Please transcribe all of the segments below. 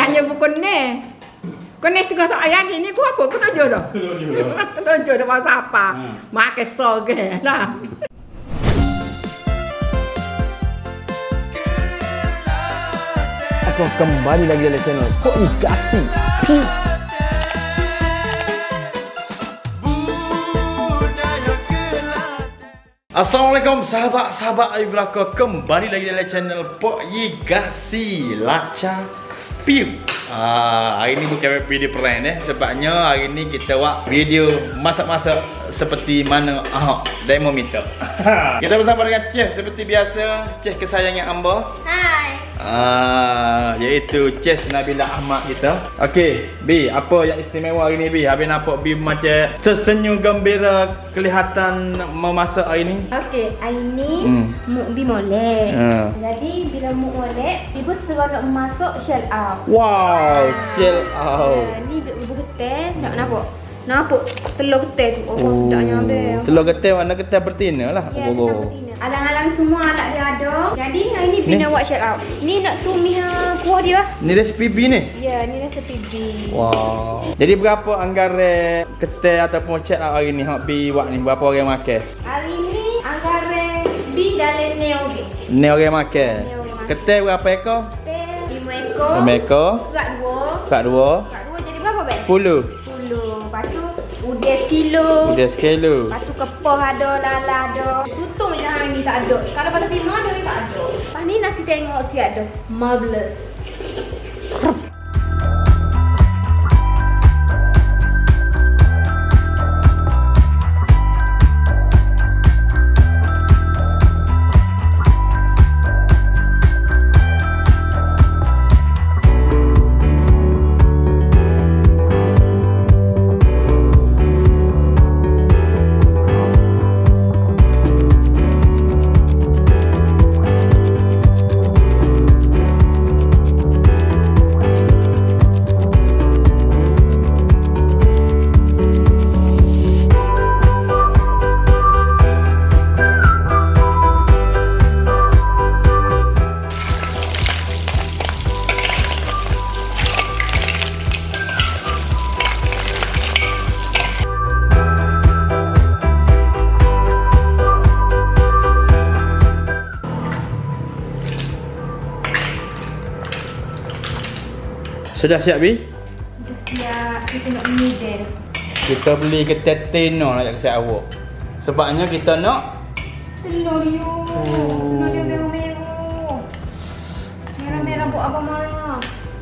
ayahnya bukan ni. Kau ni tengah tak ayah gini, kau apa? Kau tunjuk dah. Kau tunjuk dah bahasa apa? Mak kesal ke lah. Aku kembali lagi dalam channel Pok Igasi. Peace. Assalamualaikum sahabat-sahabat Ibraka, kembali lagi dalam channel Pok Igasi Laca Piu. Hari ni bukan video prank sebabnya hari ni kita buat video masak-masak seperti mana Ahok demo minta. Kita bersama dengan Chef seperti biasa, Chef kesayangan hamba. Hai. Iaitu Chef Nabila Ahmad kita. Okey, Bi, apa yang istimewa hari ni Bi? Habis nampak Bi macam tersenyum gembira, kelihatan memasak hari ni. Okey, hari ni Muk Bi molek. Jadi bila Muk molek, Ibu seronok memasak shell out. Wow, shell out. Ni Ibu getih, tak nampak. Nampak telur getih tu. Oh, sedapnya ambil. Telur getih mana getih betina lah. Ya, betina. Alang-alang semua anak dia ada. Jadi hari ni Bi nak buat shell out. Ni nak tumis kuah dia. Ni resepi Bi ni? Ya, ni resepi Bi. Wow. Jadi berapa anggaran getih ataupun shell out hari ni hak Bi buat ni? Berapa orang makan? Hari ni anggaran Bi dalam RM9. Ni orang makan. Getih berapa ekor? Getih 5 ekor. 5 ekor. Kerak 2. Kerak 2. Kerak 2 jadi berapa, Bang? 10. Lepas tu udah sekilo. Udah sekilo. Lepas tu kepah ada, lala ada. Tutung je hari ni tak ada. Kalau pada timah dia tak ada. Lepas ni nanti tengok siap dah. Marvelous. Sudah siap Bi? Sudah siap. Kita nak menyedel. Kita beli getih teno nak kasih awak. Sebabnya kita nak Telur dia. Telur dia merah-merah. Merah-merah buat apa marah.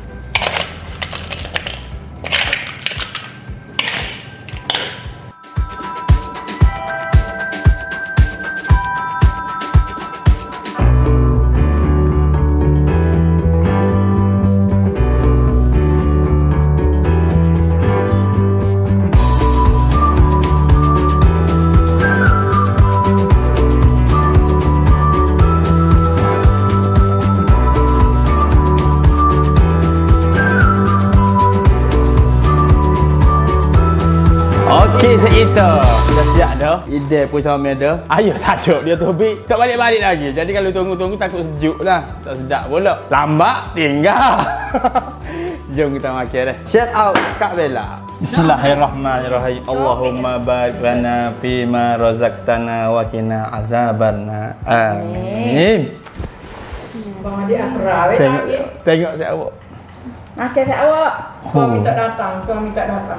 okey seita. Sudah siap dah. Ide pun sama ada. Ayuh tajuk dia tu Bi. Tak balik-balik lagi. Jadi kalau tunggu-tunggu takut sejuk lah. Tak sedap pula. Lambat tinggal. Jom kita makan dah. Shout out Kak Bella. Bismillahirrahmanirrahim. Allahumma barik lana fima razaqtana wa qina azabannar. Amin. Bang adik akrab Tengok saya awak. Makan tak awak. Kau minta datang, kau minta datang.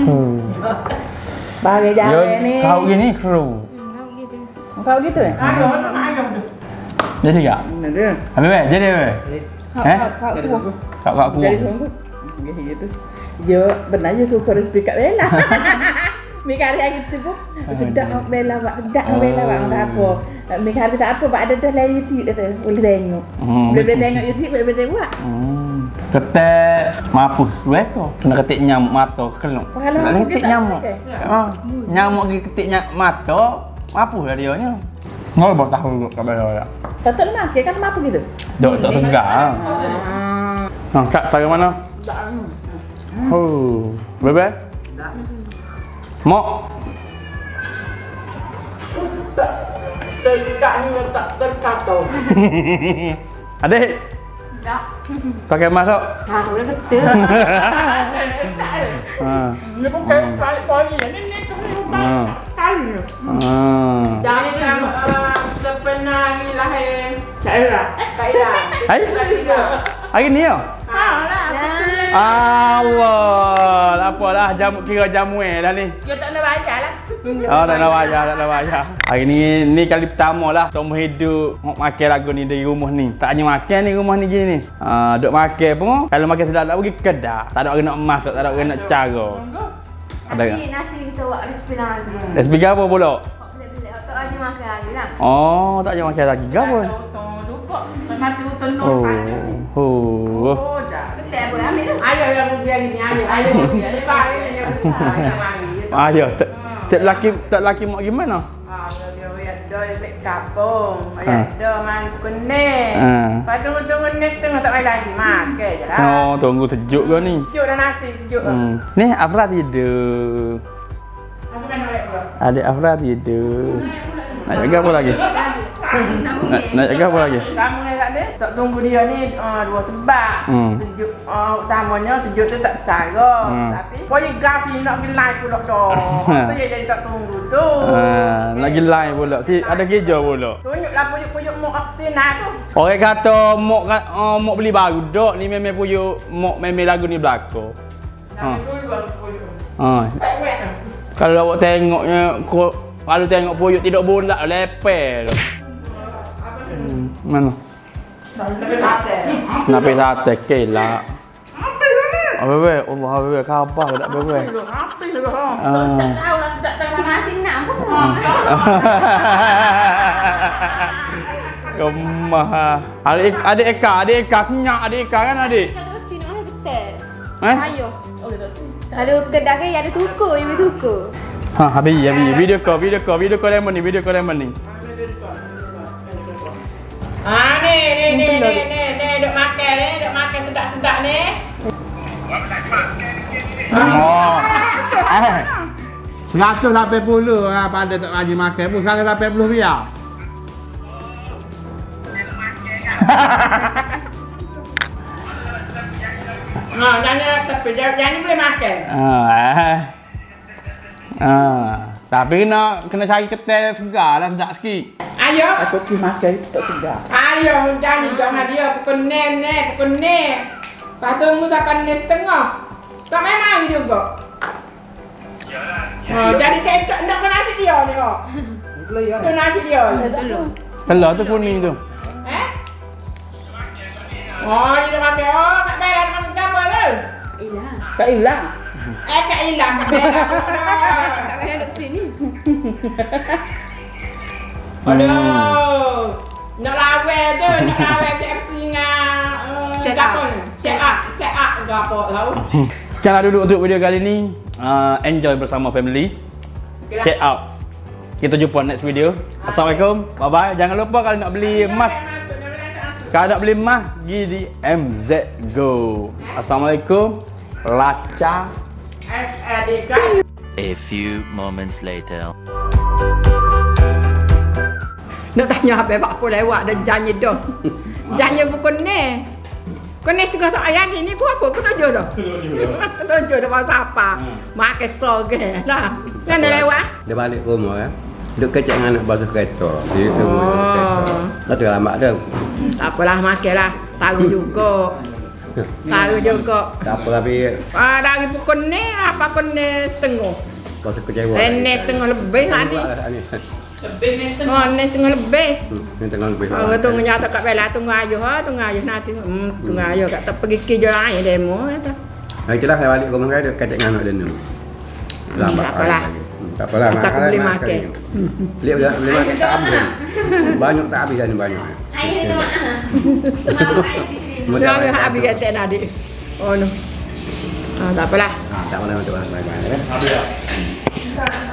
Bagi jalan ni. Kau gini kru. Kau gitu eh? Ayam tu. Jadi tak? Ada. Habis weh, jadi weh. Kak ku. Jadi sungguh. Gitu. Yo, benar je suka resipi Kak Bella. Mikari hari tu pun sedap Bella buat, sedap Bella buat tak apa. Mikari tak apa, buat ada dah lain YouTube tu. Boleh tengok. Boleh tengok YouTube, boleh buat. Ketik mampus weh kau. Kena ketik nyamuk mata kelong. Nak ketik nyamuk. Nyamuk pergi ketik mata, mampus lah dia nya. Ngoi baru tahu dulu Kak Bella ya. Tak makan kan apa gitu? Dok tak segar. Kak tahu mana? Bebe? Mok. Tegaknya tak terkatau. Adik. Tak. Pakai masuk. Ha, boleh kata. Ni pun balik pagi ni kau kali. Jangan Kita pernah ni lahir Kak Ira. Hai? Hari ni ya? lah. Allah, apalah jamu kira jamu dah ni. Dia tak nak bayar lah. Oh, tak nak bayar. Hari ni kali pertama lah seumur hidup makan lagu ni di rumah ni. Tak hanya makan ni rumah ni gini ni. Duk makan pun kalau makan sedap tak pergi kedai. Tak ada orang nak masak, tak ada orang nak cara. Ada ke? Nasi kita buat resipi lagi. Resipi apa pula? Tak aja makan lagi lah. Oh, tak hanya makan lagi. Gapo? Mati tenung. Oh. Kita boleh ambil tu. Ayo yang rugi gini, ayo. Ni balik yang besar. Ayo, tak laki mak gimana? Dia dekat kampung. Dia main kuning. Lepas tu tunggu next tengah tak main lagi. Makan je lah. Oh, tunggu sejuk ke ni? Sejuk dah nasi, sejuk. Ni Afra tidur. Apa kan oleh pula? Adik Afra tidur. Nak jaga apa lagi? Nak jaga apa lagi? Kamu ni kat dia, tak tunggu dia ni dua sebab. Sejuk, utamanya sejuk tu tak cara. Tapi boleh gas ni nak pergi live pula dah. Tu je jadi tak tunggu tu. Lagi lain pula. Si ada kerja pula. Tunjuklah puyuk-puyuk mok oksina tu. Orang kata mok beli baru dak ni memang puyuk mok memang lagu ni belaka. Nak dulu baru puyuk. Tak wet tu. Kalau awak tengoknya kalau tengok puyuk tidak bulat lepel. Mana? Nak pergi sate kelak. Apa be? Allah be khabar tak be. Apa tu? Tak tahu lah, tak tahu. Nasi nak apa? Gemah. Adik Eka senyak adik Eka kan adik? Kalau sini mana betul? Eh? Ayo. Kalau kedai ke ada tuku, yang tuku. Habis video call lemon ni. Ni duk makan sedap-sedap ni. Oh. 180 pada tak rajin makan pun 180 biar. Jangan boleh makan. Tapi kena cari ketel segar lah sedap sikit. Ayo. Aku pergi makan tak sedap. Ayo jangan dia pukul 6 ni, pukul 6. Lepas tu mu sampai 6 tengah. Tak main mari juga. Jadi tak nak ke nasi dia ni kok. Tu nasi dia. Telur tu kuning tu. Oh, dia makan. Oh, tak bayar makan apa tu? Hilang. Tak hilang. Tak hilang tak bayar. Tak payah duduk sini. Aduh. Nak lawan tu, KFC dengan Set up gapo tahu. Jangan duduk untuk video kali ni. Enjoy bersama family. Check out. Kita jumpa next video. Assalamualaikum. Bye bye. Jangan lupa kalau nak beli emas. Kalau nak beli emas, pergi di MZ Go. Assalamualaikum. Laca. A few moments later. Nak tanya apa lewat dan janji dah. Janji pukul ni. Kau ni tengah tak ayat ni ku apa? Kau tunjuk dah. Tunjuk dah pasal apa? Makan soge lah. Kan dia lewat? Dia balik rumah kan. Duk kecek dengan anak basuh kereta. Dia tu kereta. Tak ada lambat dah. Tak apalah makan lah. Tahu juga. Tak apa tapi Dari pukul ni apa pukul ni setengah. basuh kecewa. Ni setengah lebih tadi. Ni setengah lebih. Ni tengah lebih. Tunggu nyata kat bela tunggu ayuh nanti. Tunggu ayuh kat tak pergi kerja lain demo kata. Itulah saya balik rumah dia kecek dengan anak dia ni. Lambat. Tak apalah. Tak apalah. Asal aku boleh makan. Beli makan tak habis. Banyak tak habis kan banyak. Air tu mana? Dia habis kata tadi. Oh no. Tak apalah. Tak boleh macam mana.